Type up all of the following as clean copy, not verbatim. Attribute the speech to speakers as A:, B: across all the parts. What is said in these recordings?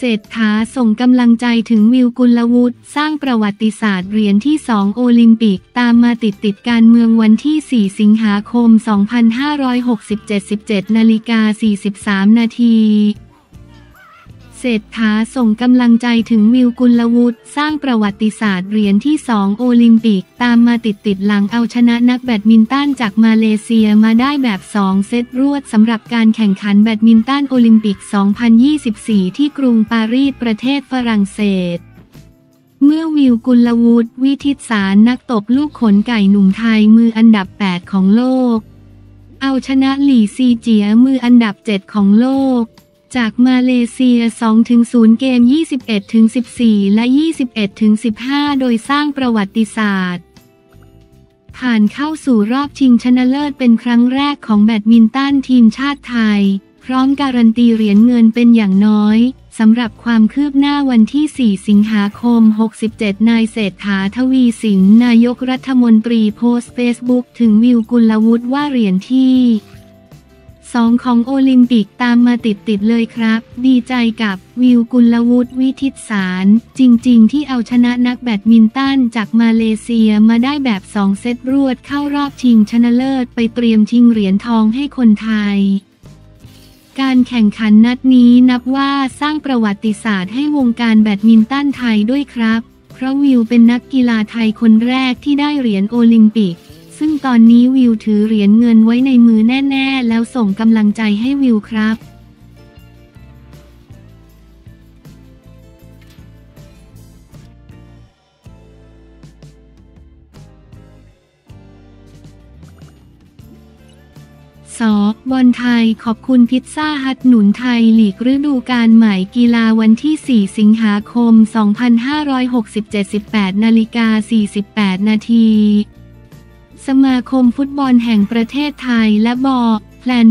A: เศรษฐาส่งกำลังใจถึงวิวกุลวุฒิสร้างประวัติศาสตร์เหรียญที่2โอลิมปิกตามมาติดการเมืองวันที่4สิงหาคม2567 17:43 นาทีเศรษฐาส่งกำลังใจถึงวิวกุลวุฒิสร้างประวัติศาสตร์เหรียญที่2โอลิมปิกตามมาติดหลังเอาชนะนักแบดมินตันจากมาเลเซียมาได้แบบ2เซตรวดสำหรับการแข่งขันแบดมินตันโอลิมปิก 2024 ที่กรุงปารีสประเทศฝรั่งเศสเมื่อวิวกุลวุฒิวิทิตสารนักตบลูกขนไก่หนุ่มไทยมืออันดับ8ของโลกเอาชนะหลี่ซีเจียมืออันดับ7ของโลกจากมาเลเซีย 2-0 เกม 21-14 และ 21-15 โดยสร้างประวัติศาสตร์ผ่านเข้าสู่รอบชิงชนะเลิศเป็นครั้งแรกของแบดมินตันทีมชาติไทยพร้อมการันตีเหรียญเงินเป็นอย่างน้อยสำหรับความคืบหน้าวันที่4สิงหาคม67นายเศรษฐาทวีสินนายกรัฐมนตรีโพสต์เฟซบุ๊กถึงวิวกุลวุฒิว่าเหรียญที่2ของโอลิมปิกตามมาติดเลยครับดีใจกับวิวกุลวุฒิวิทิตสารจริงๆที่เอาชนะนักแบดมินตันจากมาเลเซียมาได้แบบ2เซตรวดเข้ารอบชิงชนะเลิศไปเตรียมชิงเหรียญทองให้คนไทยการแข่งขันนัดนี้นับว่าสร้างประวัติศาสตร์ให้วงการแบดมินตันไทยด้วยครับเพราะวิวเป็นนักกีฬาไทยคนแรกที่ได้เหรียญโอลิมปิกซึ่งตอนนี้วิวถือเหรียญเงินไว้ในมือแน่ๆแล้วส่งกำลังใจให้วิวครับบอลไทยขอบคุณพิซซ่าฮัทหนุนไทยลีกฤดูกาลใหม่กีฬาวันที่4สิงหาคม2567 18:48 นาทีสมาคมฟุตบอลแห่งประเทศไทยและแพลน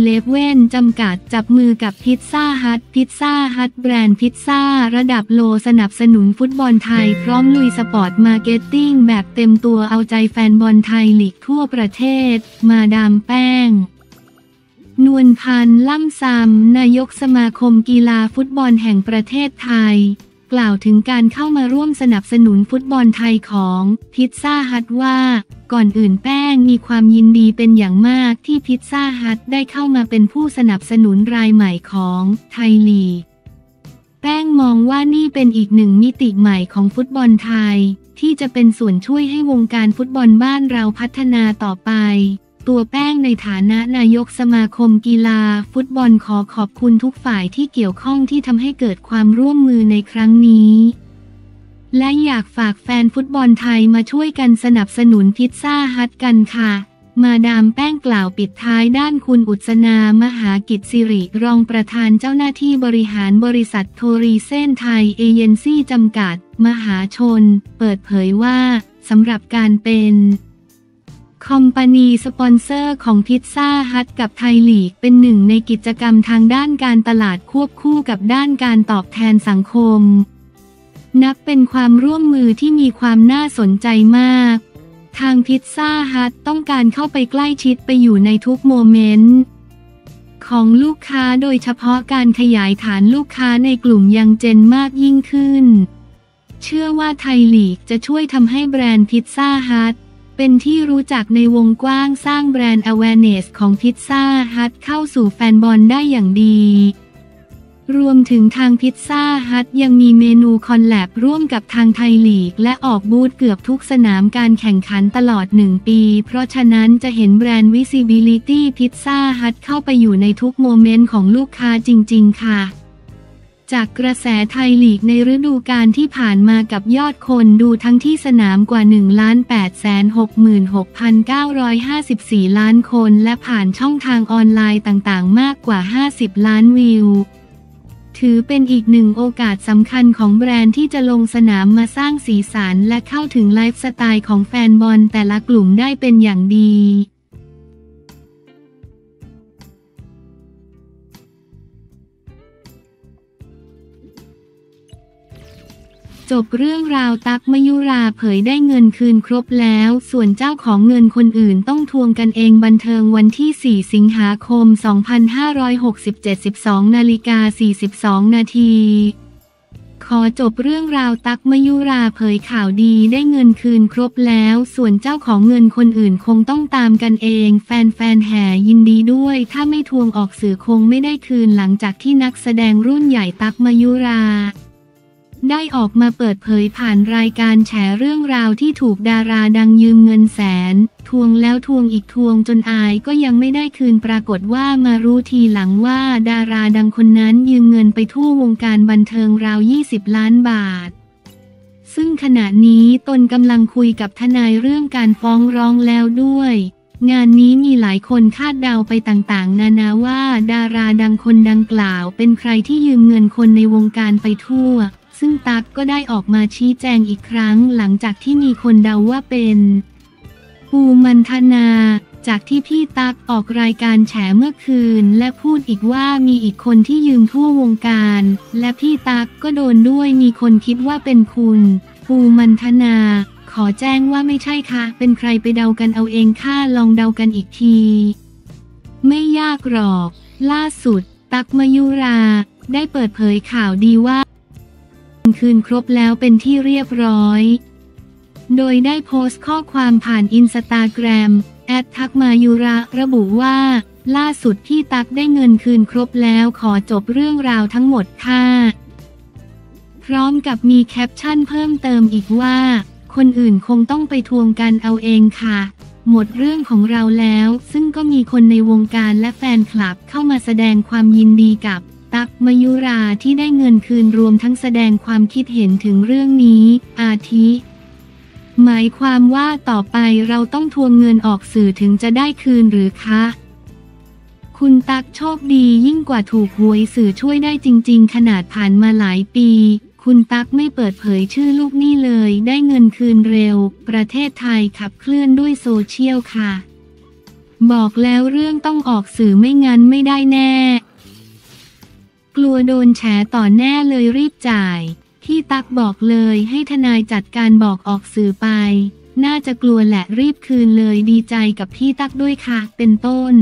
A: B11จำกัดจับมือกับพิซซ่าฮัทแบรนด์พิซซ่าระดับโลสนับสนุนฟุตบอลไทยพร้อมลุยสปอร์ตมาร์เก็ตติ้งแบบเต็มตัวเอาใจแฟนบอลไทยลีกทั่วประเทศมาดามแป้งนวลพันธ์ล่ำซำนายกสมาคมกีฬาฟุตบอลแห่งประเทศไทยกล่าวถึงการเข้ามาร่วมสนับสนุนฟุตบอลไทยของพิซซ่าฮัทว่าก่อนอื่นแป้งมีความยินดีเป็นอย่างมากที่พิซซ่าฮัทได้เข้ามาเป็นผู้สนับสนุนรายใหม่ของไทยลีกแป้งมองว่านี่เป็นอีกหนึ่งมิติใหม่ของฟุตบอลไทยที่จะเป็นส่วนช่วยให้วงการฟุตบอลบ้านเราพัฒนาต่อไปตัวแป้งในฐานะนายกสมาคมกีฬาฟุตบอลขอบคุณทุกฝ่ายที่เกี่ยวข้องที่ทำให้เกิดความร่วมมือในครั้งนี้และอยากฝากแฟนฟุตบอลไทยมาช่วยกันสนับสนุนพิซซ่าฮัทกันค่ะมาดามแป้งกล่าวปิดท้ายด้านคุณอุษณามหากิจสิริรองประธานเจ้าหน้าที่บริหารบริษัทโทรีเส้นไทยเอเจนซี่จำกัดมหาชนเปิดเผยว่าสำหรับการเป็นคอมพานีสปอนเซอร์ของพิซซ่าฮัทกับไทยลีกเป็นหนึ่งในกิจกรรมทางด้านการตลาดควบคู่กับด้านการตอบแทนสังคมนับเป็นความร่วมมือที่มีความน่าสนใจมากทางพิซซ่าฮัทต้องการเข้าไปใกล้ชิดไปอยู่ในทุกโมเมนต์ของลูกค้าโดยเฉพาะการขยายฐานลูกค้าในกลุ่มยังเจนมากยิ่งขึ้นเชื่อว่าไทยลีกจะช่วยทำให้แบรนด์พิซซ่าฮัทเป็นที่รู้จักในวงกว้างสร้างแบรนด์ awareness ของพิซซ่าฮัทเข้าสู่แฟนบอลได้อย่างดีรวมถึงทางพิซซ่าฮัทยังมีเมนูคอลแลบร่วมกับทางไทยลีกและออกบูธเกือบทุกสนามการแข่งขันตลอด1ปีเพราะฉะนั้นจะเห็นแบรนด์ visibility พิซซ่าฮัทเข้าไปอยู่ในทุกโมเมนต์ของลูกค้าจริงๆค่ะจากกระแสไทยลีกในฤดูกาลที่ผ่านมากับยอดคนดูทั้งที่สนามกว่า 1,866,954 ล้านคนและผ่านช่องทางออนไลน์ต่างๆมากกว่า50ล้านวิวถือเป็นอีกหนึ่งโอกาสสำคัญของแบรนด์ที่จะลงสนามมาสร้างสีสันและเข้าถึงไลฟ์สไตล์ของแฟนบอลแต่ละกลุ่มได้เป็นอย่างดีจบเรื่องราวตั๊กมยุราเผยได้เงินคืนครบแล้วส่วนเจ้าของเงินคนอื่นต้องทวงกันเองบันเทิงวันที่ 4 สิงหาคม 2567 12:42 นาทีขอจบเรื่องราวตั๊กมยุราเผยข่าวดีได้เงินคืนครบแล้วส่วนเจ้าของเงินคนอื่นคงต้องตามกันเองแฟนๆแห่ยินดีด้วยถ้าไม่ทวงออกสื่อคงไม่ได้คืนหลังจากที่นักแสดงรุ่นใหญ่ตั๊กมยุราได้ออกมาเปิดเผยผ่านรายการแฉเรื่องราวที่ถูกดาราดังยืมเงินแสนทวงแล้วทวงอีกทวงจนอายก็ยังไม่ได้คืนปรากฏว่ามารู้ทีหลังว่าดาราดังคนนั้นยืมเงินไปทั่ววงการบันเทิงราว20 ล้านบาทซึ่งขณะนี้ตนกำลังคุยกับทนายเรื่องการฟ้องร้องแล้วด้วยงานนี้มีหลายคนคาดเดาไปต่างๆนานาว่าดาราดังคนดังกล่าวเป็นใครที่ยืมเงินคนในวงการไปทั่วซึ่งตั๊กก็ได้ออกมาชี้แจงอีกครั้งหลังจากที่มีคนเดาว่าเป็นปูมันธนาจากที่พี่ตั๊กออกรายการแฉเมื่อคืนและพูดอีกว่ามีอีกคนที่ยืมทั่ววงการและพี่ตั๊กก็โดนด้วยมีคนคิดว่าเป็นคุณปูมันธนาขอแจ้งว่าไม่ใช่ค่ะเป็นใครไปเดากันเอาเองค่ะลองเดากันอีกทีไม่ยากหรอกล่าสุดตั๊กมยุราได้เปิดเผยข่าวดีว่าคืนครบแล้วเป็นที่เรียบร้อยโดยได้โพสต์ข้อความผ่านอินสตาแกรมทักมายุระระบุว่าล่าสุดพี่ตั๊กได้เงินคืนครบแล้วขอจบเรื่องราวทั้งหมดค่ะพร้อมกับมีแคปชั่นเพิ่มเติมอีกว่าคนอื่นคงต้องไปทวงกันเอาเองค่ะหมดเรื่องของเราแล้วซึ่งก็มีคนในวงการและแฟนคลับเข้ามาแสดงความยินดีกับตั๊กมยุราที่ได้เงินคืนรวมทั้งแสดงความคิดเห็นถึงเรื่องนี้อาทิหมายความว่าต่อไปเราต้องทวงเงินออกสื่อถึงจะได้คืนหรือคะคุณตั๊กโชคดียิ่งกว่าถูกหวยสื่อช่วยได้จริงๆขนาดผ่านมาหลายปีคุณตั๊กไม่เปิดเผยชื่อลูกหนี้เลยได้เงินคืนเร็วประเทศไทยขับเคลื่อนด้วยโซเชียลค่ะบอกแล้วเรื่องต้องออกสื่อไม่งั้นไม่ได้แน่กลัวโดนแฉต่อแน่เลยรีบจ่ายพี่ตั๊กบอกเลยให้ทนายจัดการบอกออกสื่อไปน่าจะกลัวแหละรีบคืนเลยดีใจกับพี่ตั๊กด้วยค่ะเป็นต้น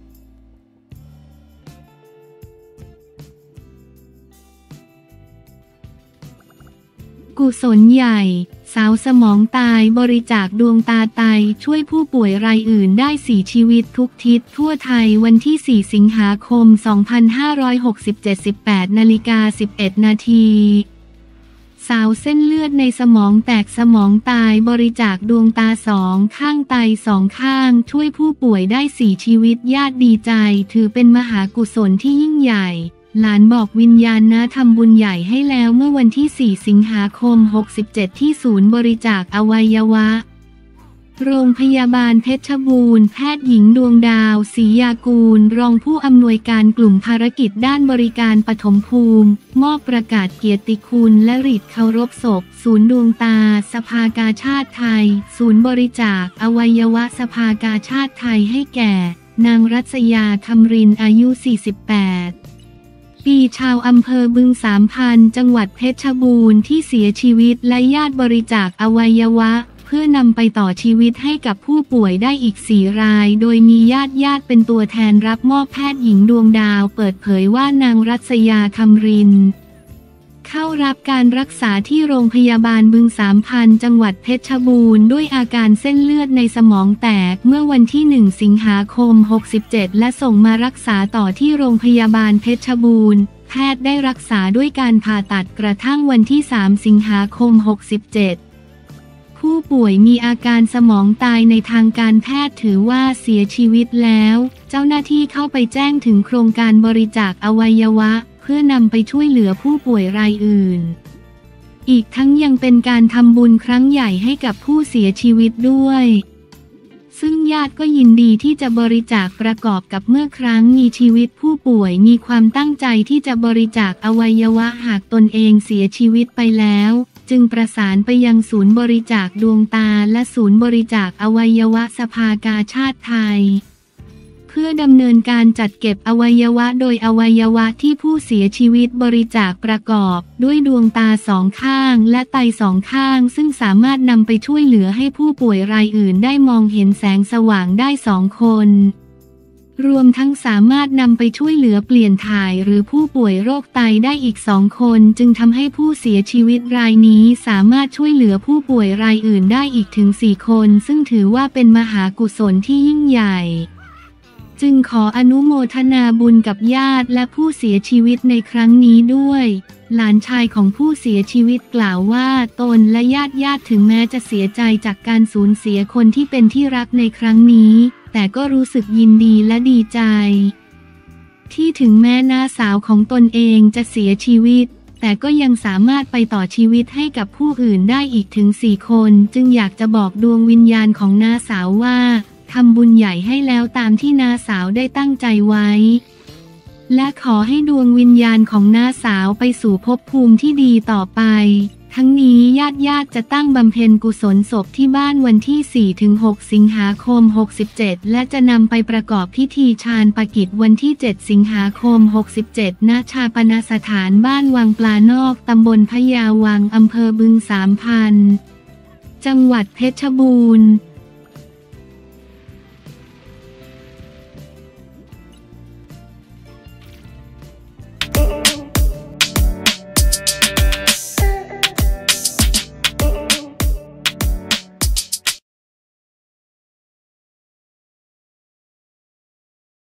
A: กุศลใหญ่สาวสมองตายบริจาคดวงตาไตช่วยผู้ป่วยรายอื่นได้4 ชีวิตทุกทิศทั่วไทยวันที่ 4 สิงหาคม 2567 18:11 นาทีสาวเส้นเลือดในสมองแตกสมองตายบริจาคดวงตา2 ข้างไต2 ข้างช่วยผู้ป่วยได้4 ชีวิตญาติดีใจถือเป็นมหากุศลที่ยิ่งใหญ่หลานบอกวิญญาณนะทำบุญใหญ่ให้แล้วเมื่อวันที่ 4 สิงหาคม 67ที่ศูนย์บริจาคอวัยวะโรงพยาบาลเพชรบูรณ์แพทย์หญิงดวงดาวศรียากูลรองผู้อำนวยการกลุ่มภารกิจด้านบริการปฐมภูมิมอบประกาศเกียรติคุณและหรีดเคารพศพศูนย์ดวงตาสภากาชาติไทยศูนย์บริจาคอวัยวะสภากาชาติไทยให้แก่นางรัศยาคำรินอายุ 48 ปีชาวอำเภอบึงสามพันจังหวัดเพชรบูรณ์ที่เสียชีวิตและญาติบริจาคอวัยวะเพื่อนำไปต่อชีวิตให้กับผู้ป่วยได้อีก4 รายโดยมีญาติเป็นตัวแทนรับมอบแพทย์หญิงดวงดาวเปิดเผยว่านางรัศยาคำรินเข้ารับการรักษาที่โรงพยาบาลบึงสามพันจังหวัดเพชรบูรณ์ด้วยอาการเส้นเลือดในสมองแตกเมื่อวันที่ 1 สิงหาคม 67และส่งมารักษาต่อที่โรงพยาบาลเพชรบูรณ์แพทย์ได้รักษาด้วยการผ่าตัดกระทั่งวันที่ 3 สิงหาคม 67ผู้ป่วยมีอาการสมองตายในทางการแพทย์ถือว่าเสียชีวิตแล้วเจ้าหน้าที่เข้าไปแจ้งถึงโครงการบริจาคอวัยวะเพื่อนำไปช่วยเหลือผู้ป่วยรายอื่นอีกทั้งยังเป็นการทำบุญครั้งใหญ่ให้กับผู้เสียชีวิตด้วยซึ่งญาติก็ยินดีที่จะบริจาคประกอบกับเมื่อครั้งมีชีวิตผู้ป่วยมีความตั้งใจที่จะบริจาคอวัยวะหากตนเองเสียชีวิตไปแล้วจึงประสานไปยังศูนย์บริจาคดวงตาและศูนย์บริจาคอวัยวะสภากาชาติไทยเพื่อดำเนินการจัดเก็บอวัยวะโดยอวัยวะที่ผู้เสียชีวิตบริจาคประกอบด้วยดวงตาสองข้างและไตสองข้างซึ่งสามารถนำไปช่วยเหลือให้ผู้ป่วยรายอื่นได้มองเห็นแสงสว่างได้2 คนรวมทั้งสามารถนำไปช่วยเหลือเปลี่ยนถ่ายหรือผู้ป่วยโรคไตได้อีก2 คนจึงทำให้ผู้เสียชีวิตรายนี้สามารถช่วยเหลือผู้ป่วยรายอื่นได้อีกถึง4 คนซึ่งถือว่าเป็นมหากุศลที่ยิ่งใหญ่จึงขออนุโมทนาบุญกับญาติและผู้เสียชีวิตในครั้งนี้ด้วยหลานชายของผู้เสียชีวิตกล่าวว่าตนและญาติถึงแม้จะเสียใจจากการสูญเสียคนที่เป็นที่รักในครั้งนี้แต่ก็รู้สึกยินดีและดีใจที่ถึงแม้น้าสาวของตนเองจะเสียชีวิตแต่ก็ยังสามารถไปต่อชีวิตให้กับผู้อื่นได้อีกถึง4 คนจึงอยากจะบอกดวงวิญญาณของน้าสาวว่าทำบุญใหญ่ให้แล้วตามที่น้าสาวได้ตั้งใจไว้และขอให้ดวงวิญญาณของน้าสาวไปสู่ภพภูมิที่ดีต่อไปทั้งนี้ญาติจะตั้งบำเพ็ญกุศลศพที่บ้านวันที่ 4-6 สิงหาคม 67และจะนำไปประกอบพิธีฌาปนกิจวันที่ 7 สิงหาคม 67ณฌาปนสถานบ้านวังปลานอกตำบลพญาวังอำเภอบึงสามพันธุ์จังหวัดเพชรบูรณ์